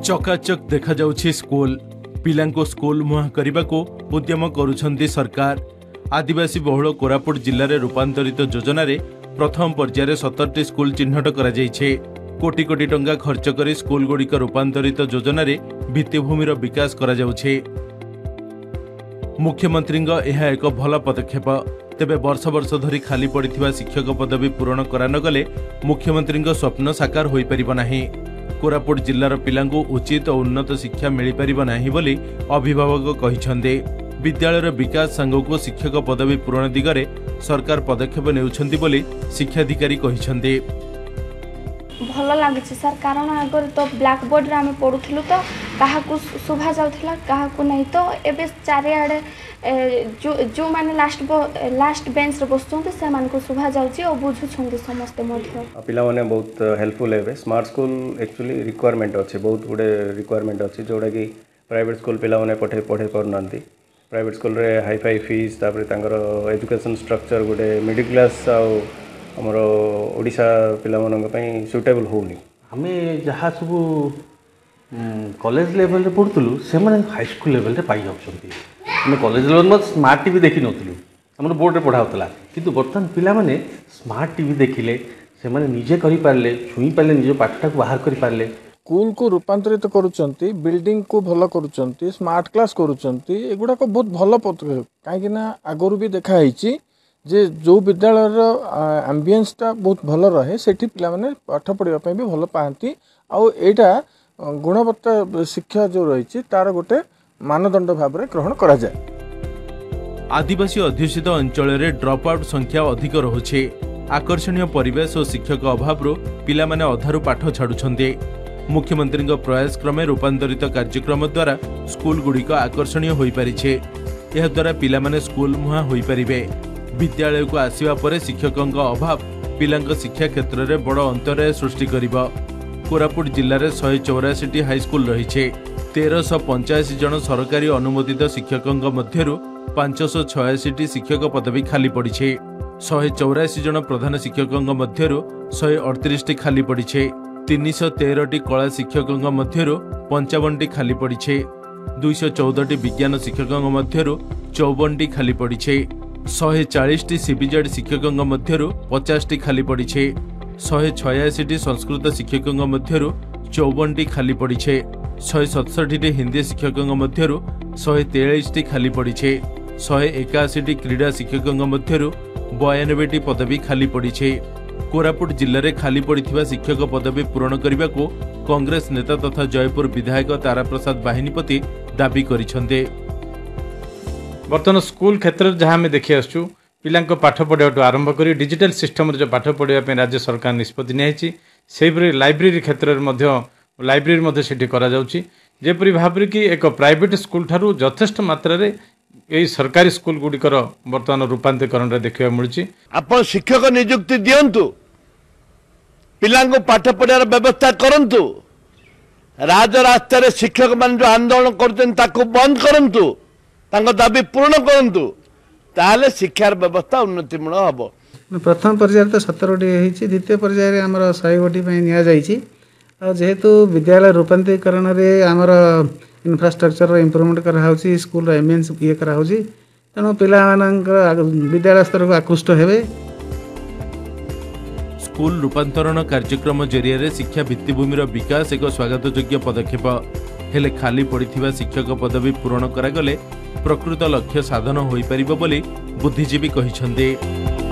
चकाचक देखा जाउछि school पिलांको school मुहा करने उद्यम करुछंती सरकार। आदिवासी बहुल कोरापुट जिले में रूपांतरित योजना रे प्रथम पर्यायर 17टी स्कूल चिन्हट करा जाइछे। कोटी कोटी टंका खर्च कर स्कूल गुड़िक रूपांतरित योजना रे भित्तिभूमिर विकास करा जाउछे। मुख्यमंत्री यह एक भल पदक्षेप। तेबे वर्ष वर्ष धरी खाली पड़िथिबा शिक्षक पदवी पूरण करा न गले मुख्यमंत्री स्वप्न साकार होई परिबो नाही। कोरापुट जिल्लार पिलांको उचित और उन्नत शिक्षा मिल पारिबो नाही बोली अभिभावक कहिछन्ते। विद्यालयर विकास सांगको शिक्षक पदवी पूरण दिगरे सरकार पदक्षेप नेउछन्ती बोली शिक्षाधिकारी कहिछन्ते। भल लगे सर कारण आगर तो ब्लैक बोर्ड रे आम पढ़ुलु तो क्या शुभा जाऊला क्या नहीं तो एबे चारिआडे जो माने लास्ट बेंच रे बसुंते से मान को शुभा जाउची और बुझुछन्ते समस्ते मध्य पिला माने बहुत हेल्पफुल है। स्मार्ट स्कूल एक्चुअली रिक्वायरमेंट अच्छे बहुत गुडे रिक्वायरमेंट अच्छे जोड़ा कि प्राइवेट स्कूल पिला माने पढ़े पारनांती। प्राइवेट स्कूल रे हाई फाई फीस तापर तांगर एजुकेशन स्ट्रक्चर गुडे मिडिल क्लास आमर ओडिशा पिला मानन पई सुटेबल होनी। हमें जहाँ सब कॉलेज लेवल रे पढ़ुलु से हाई स्कूल लेवल रे पाई जाउछन्ती। हमें कॉलेज लेवल में स्मार्ट टीवी देखी नथिलु हमर बोर्ड रे पढ़ाउतला किंतु वर्तमान पिला माने स्मार्ट टीवी देखिले से माने निजे करि पारले छुई पारले निज पाठटा को बाहर करि पारले। स्कूल को रूपांतरित करुचंती बिल्डिंग को भल करुचंती स्मार्ट क्लास करुचंती एगुडा को बहुत भल पदक्षेप काहे ना आगरु भी देखा हिची जे जो विद्यालयर एम्बियंसटा बहुत भल रहे सेठी पिला माने पाठ पढ़िबा पई भी भल पाती आउ एटा गुणवत्ता शिक्षा जो रही तार गोटे मानदंड भाव में ग्रहण करा जाए। आदिवासी अध्युषित अंचल में ड्रप आउट संख्या अधिक रहुछे। आकर्षणीय परिवेश और शिक्षक अभाव पिला माने अधारु पाठ छाड़ुछन्ते। मुख्यमंत्री प्रयास क्रमे रूपांतरित कार्यक्रम द्वारा स्कूल गुड़िक आकर्षणीय होई परिछे। यह द्वारा पिला माने स्कूल मुहा होई परिबे। विद्यालय को आसिबा परे शिक्षकों अभाव पिलांक शिक्षा क्षेत्र में बड़ अंतराय सृष्टि करिबो। कोरापुट जिले में 184टी हाईस्कूल रही 1385 जन सरकारी अनुमोदित शिक्षकों मध्यरु 586टी शिक्षक पदवी खाली पड़ी। 184 जन प्रधान शिक्षकों मध्यरु 138टी खाली पड़ी। 313टी कला शिक्षकों मध्यरु 55टी खाली पड़ी। 214टी विज्ञान शिक्षकों मध्यरु 54टी खाली पड़ी। 140टी सीबीजेड शिक्षकों मध्यरु 50टी खाली पड़ी। 186टी संस्कृत शिक्षकों मध्यरु 54टी खाली पड़ी। 167टी हिंदी शिक्षकों मध्यरु 143टी खाली पड़ी। 181टी क्रीड़ा शिक्षकों मध्यरु 92टी पदवी खाली पड़ी। कोरापुट जिले में खाली पड़िथिबा शिक्षक पदवी पूरण करने को कांग्रेस नेता तथा जयपुर विधायक तारा प्रसाद बाहिनीपति दाबी करिछन्ते। बर्तमान स्कूल क्षेत्र में जहाँ देखी आसु पिला पाठ पढ़ा आरंभ कर डिजिटल सिस्टम जो पाठ पढ़ाई राज्य सरकार निष्पत्ति नहीं लाइब्रेरी क्षेत्र में लाइब्रेरी से जपरी भाव कि एक प्राइवेट स्कूल ठारू यथेष्ट मात्रा यही सरकारी स्कूल गुड़िकर बर्तमान रूपांतरीकरण देखा मिलूँ। आप शिक्षक नियुक्ति दिंतु पिला पाठ पढ़ार व्यवस्था करंतु राजरास्तार शिक्षक मान जो आंदोलन कर बंद करंतु दाबी पूर्ण करंतु ताले शिक्षार व्यवस्था उन्नतिमूल हम। प्रथम पर्यायर तो 17टी होती द्वितीय पर्यायर आमर 100टी नि जेहेतु विद्यालय रूपांतरीकरण में आमर इंफ्रास्ट्रक्चर इम्प्रूवमेंट कराऊँगी स्कूल एम्बियंस ये कराऊँगी तेणु पिला विद्यालय स्तर को आकृष्ट हेबे। स्कूल रूपांतरण कार्यक्रम जरिया शिक्षा भित्तिभूमिर विकास एक स्वागतयोग्य पदक्षेप हेले खाली पड़िथिबा शिक्षक पदवी पूरण करागले प्रकृत लक्ष्य साधन होई परिबो बोली बुद्धिजीवी कहिछन्ते।